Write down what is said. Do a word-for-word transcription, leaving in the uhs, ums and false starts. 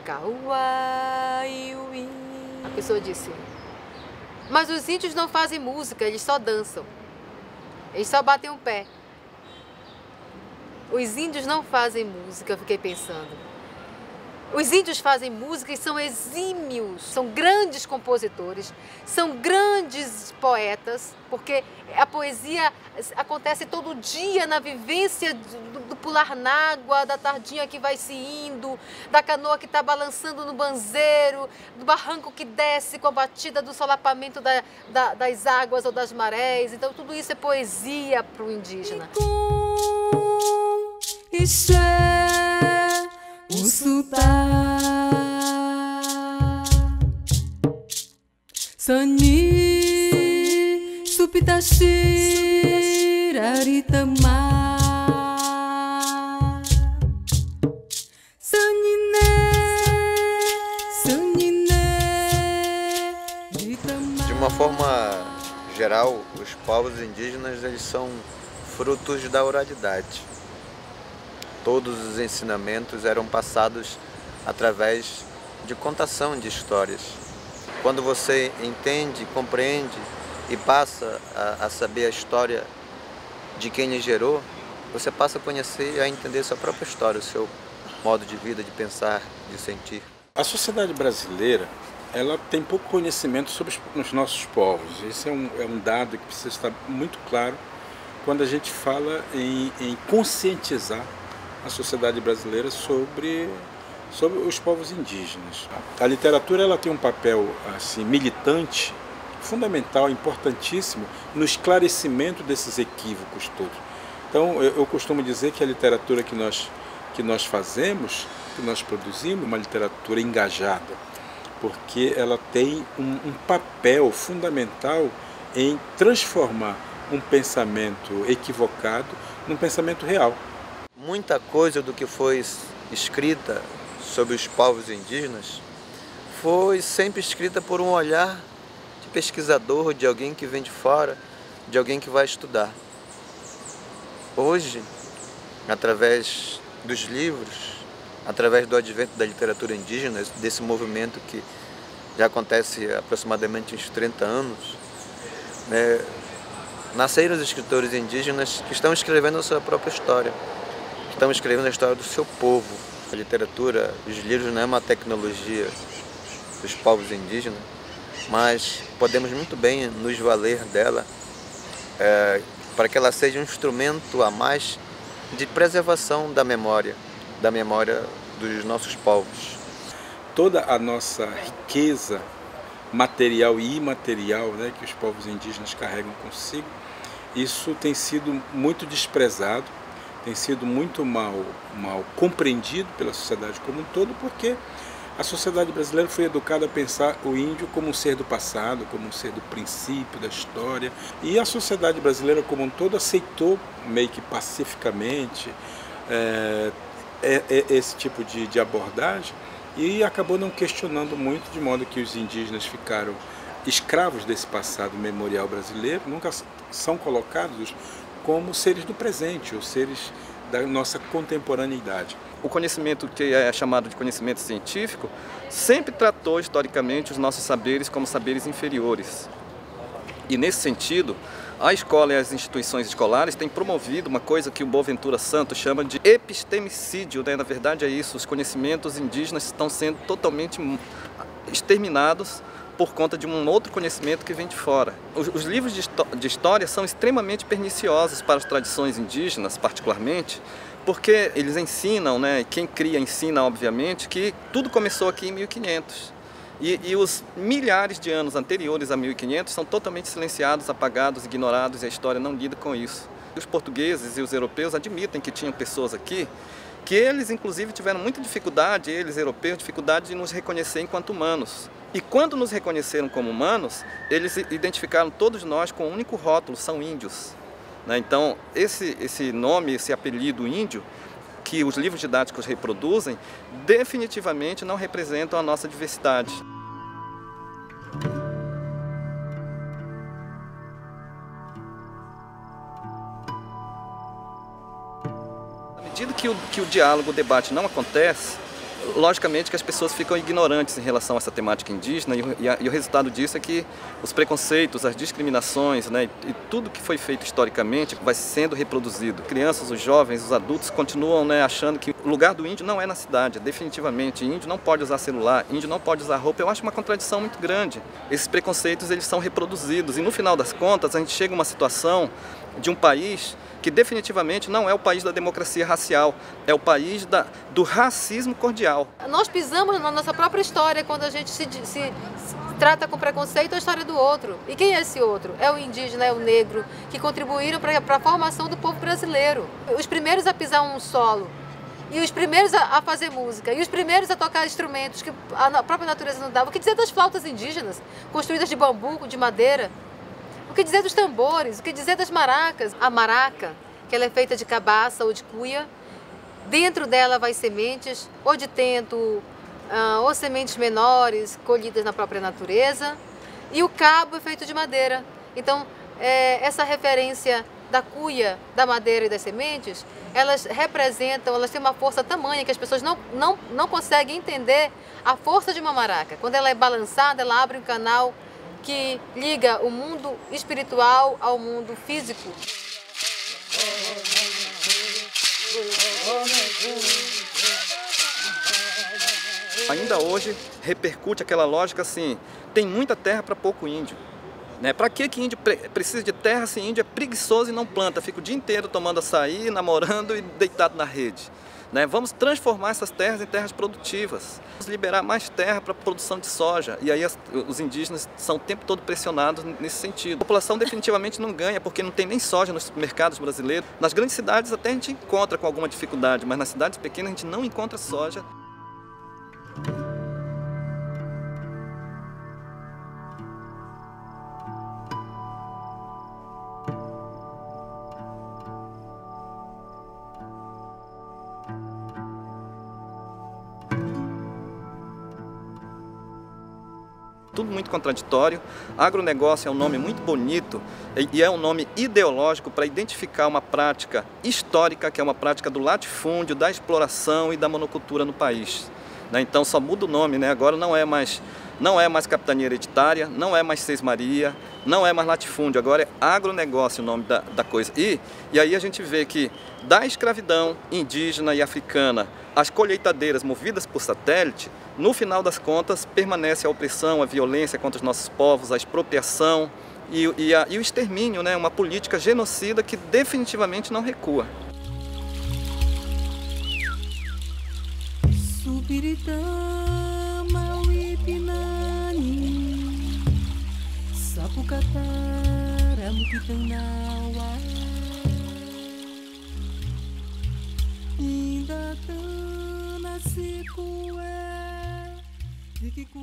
ficar uai, ui. A pessoa disse, mas os índios não fazem música, eles só dançam. Eles só batem o pé. Os índios não fazem música, eu fiquei pensando. Os índios fazem música e são exímios, são grandes compositores, são grandes poetas, porque a poesia acontece todo dia na vivência do, do pular na água, da tardinha que vai se indo, da canoa que está balançando no banzeiro, do barranco que desce com a batida do solapamento da, da, das águas ou das marés. Então tudo isso é poesia para o indígena. Usuta Sani Supitashi Raritama Sanine Sanine De uma forma geral, os povos indígenas eles são frutos da oralidade. Todos os ensinamentos eram passados através de contação de histórias. Quando você entende, compreende e passa a, a saber a história de quem lhe gerou, você passa a conhecer e a entender sua própria história, o seu modo de vida, de pensar, de sentir. A sociedade brasileira ela tem pouco conhecimento sobre os nossos povos. Esse é um, é um dado que precisa estar muito claro quando a gente fala em, em conscientizar a sociedade brasileira sobre, sobre os povos indígenas. A literatura ela tem um papel assim, militante, fundamental, importantíssimo no esclarecimento desses equívocos todos. Então eu, eu costumo dizer que a literatura que nós, que nós fazemos, que nós produzimos, é uma literatura engajada, porque ela tem um, um papel fundamental em transformar um pensamento equivocado num pensamento real. Muita coisa do que foi escrita sobre os povos indígenas foi sempre escrita por um olhar de pesquisador, de alguém que vem de fora, de alguém que vai estudar. Hoje, através dos livros, através do advento da literatura indígena, desse movimento que já acontece há aproximadamente uns trinta anos, né, nasceram os escritores indígenas que estão escrevendo a sua própria história. Estão escrevendo a história do seu povo. A literatura, os livros não é uma tecnologia dos povos indígenas, mas podemos muito bem nos valer dela é, para que ela seja um instrumento a mais de preservação da memória, da memória dos nossos povos. Toda a nossa riqueza material e imaterial, né, que os povos indígenas carregam consigo, isso tem sido muito desprezado, tem sido muito mal, mal compreendido pela sociedade como um todo, porque a sociedade brasileira foi educada a pensar o índio como um ser do passado, como um ser do princípio, da história, e a sociedade brasileira como um todo aceitou meio que pacificamente é, é, é esse tipo de, de abordagem e acabou não questionando muito, de modo que os indígenas ficaram escravos desse passado memorial brasileiro, nunca são colocados como seres do presente, ou seres da nossa contemporaneidade. O conhecimento que é chamado de conhecimento científico sempre tratou historicamente os nossos saberes como saberes inferiores. E nesse sentido, a escola e as instituições escolares têm promovido uma coisa que o Boaventura Santos chama de epistemicídio, né? Na verdade é isso, os conhecimentos indígenas estão sendo totalmente exterminados por conta de um outro conhecimento que vem de fora. Os, os livros de, de história são extremamente perniciosos para as tradições indígenas, particularmente, porque eles ensinam, né, quem cria ensina, obviamente, que tudo começou aqui em mil e quinhentos. E, e os milhares de anos anteriores a mil e quinhentos são totalmente silenciados, apagados, ignorados, e a história não lida com isso. Os portugueses e os europeus admitem que tinham pessoas aqui que eles, inclusive, tiveram muita dificuldade, eles, europeus, dificuldade de nos reconhecer enquanto humanos. E quando nos reconheceram como humanos, eles identificaram todos nós com um único rótulo, são índios. Então, esse, esse nome, esse apelido índio, que os livros didáticos reproduzem, definitivamente não representam a nossa diversidade. À medida que o, que o diálogo, o debate não acontece, logicamente que as pessoas ficam ignorantes em relação a essa temática indígena e, e, a, e o resultado disso é que os preconceitos, as discriminações, né, e, e tudo que foi feito historicamente vai sendo reproduzido. Crianças, os jovens, os adultos continuam, né, achando que o lugar do índio não é na cidade, definitivamente. Índio não pode usar celular, índio não pode usar roupa. Eu acho uma contradição muito grande. Esses preconceitos eles são reproduzidos e no final das contas a gente chega a uma situação de um país que definitivamente não é o país da democracia racial, é o país da, do racismo cordial. Nós pisamos na nossa própria história quando a gente se, se, se trata com preconceito a história do outro. E quem é esse outro? É o indígena, é o negro, que contribuíram para a formação do povo brasileiro. Os primeiros a pisar um solo, e os primeiros a, a fazer música, e os primeiros a tocar instrumentos que a própria natureza não dava. O que dizer das flautas indígenas, construídas de bambu, de madeira? O que dizer dos tambores? O que dizer das maracas? A maraca, que ela é feita de cabaça ou de cuia, dentro dela vai sementes, ou de tento, ou sementes menores, colhidas na própria natureza, e o cabo é feito de madeira. Então, é, essa referência da cuia, da madeira e das sementes, elas representam, elas têm uma força tamanha que as pessoas não, não, não conseguem entender a força de uma maraca. Quando ela é balançada, ela abre um canal que liga o mundo espiritual ao mundo físico. Ainda hoje repercute aquela lógica assim, tem muita terra para pouco índio. Né? Para que que índio precisa de terra se índio é preguiçoso e não planta? Fica o dia inteiro tomando açaí, namorando e deitado na rede. Né? Vamos transformar essas terras em terras produtivas. Vamos liberar mais terra para a produção de soja. E aí as, os indígenas são o tempo todo pressionados nesse sentido. A população definitivamente não ganha, porque não tem nem soja nos mercados brasileiros. Nas grandes cidades até a gente encontra com alguma dificuldade, mas nas cidades pequenas a gente não encontra soja. Tudo muito contraditório. Agronegócio é um nome muito bonito e é um nome ideológico para identificar uma prática histórica, que é uma prática do latifúndio, da exploração e da monocultura no país. Então só muda o nome, né? Agora não é mais, não é mais capitania hereditária, não é mais sesmaria, não é mais latifúndio, agora é agronegócio o nome da, da coisa. E, e aí a gente vê que da escravidão indígena e africana, as colheitadeiras movidas por satélite, no final das contas permanece a opressão, a violência contra os nossos povos, a expropriação e, e, a, e o extermínio, né? Uma política genocida que definitivamente não recua. Supiritama wipinani sapukatara mukitanawa inda tana sikue